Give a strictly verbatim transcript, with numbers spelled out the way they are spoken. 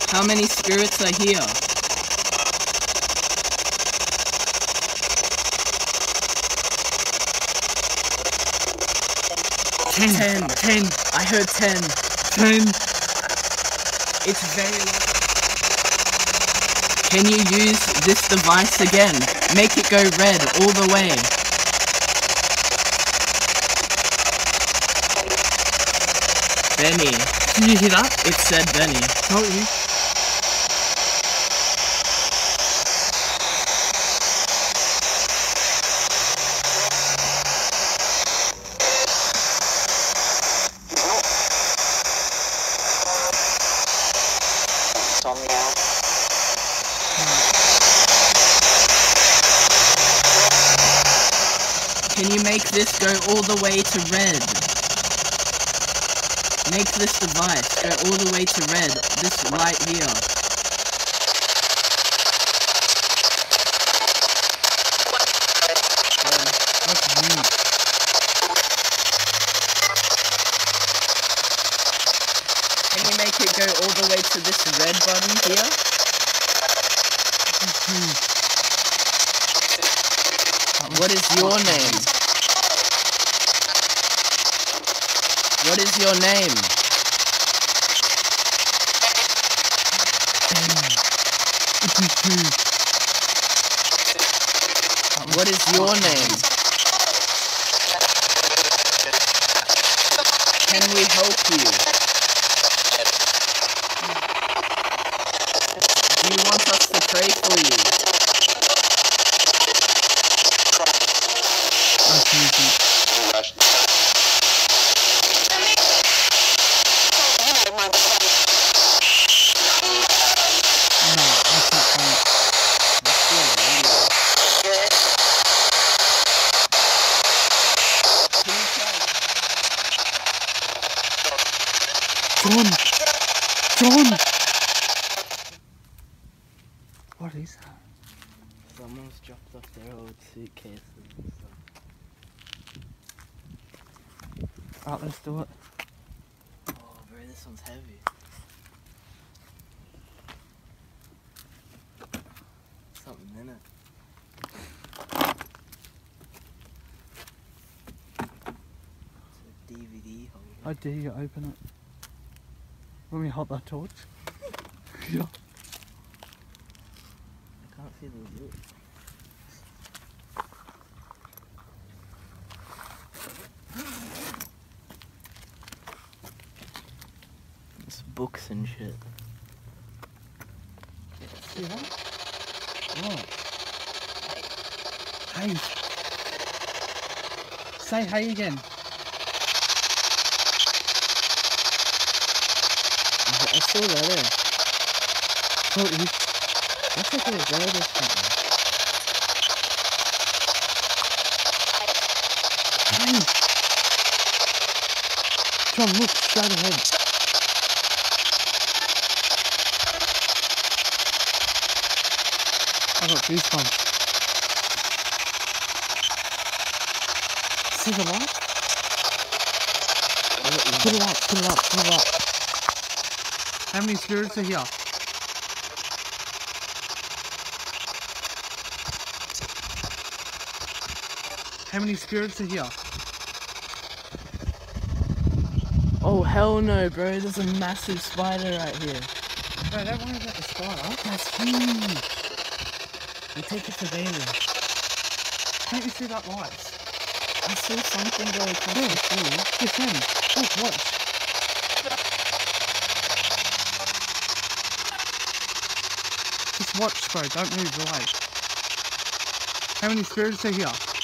How many spirits are here? Ten. Ten. Ten. I heard ten. Ten. It's very low. Can you use this device again? Make it go red all the way. Benny. Did you hear that? It said Benny. Told you. Can you make this go all the way to red? Make this device go all the way to red. This light here. What's you? Can you make it go all the way to this red button here? What is your name? What is your name? What is your name? Can we help you? Do you want us to pray for you? John! John! What is that? Someone's dropped off their old suitcases and stuff. Alright, let's do it. Oh, bro, this one's heavy. Something in it. It's a D V D holder. I dare you open it. Let me hold that torch. Yeah. I can't feel the wood. It's books and shit. See that? What? Hey. Say hey again. I saw that there. Thought you. That's like a bird or something. Hey. John, look straight ahead. I got goosebumps. See the light? Put it up, put it up, put it up. How many spirits are here? How many spirits are here? Oh hell no, bro! There's a massive spider right here. Bro, don't worry about the spider. That's huge. We take it to Bailey. Can't you see that light? I saw something go across Yeah. the floor. Your friend. Look, watch. Just watch, bro. Don't move away. How many spirits are here?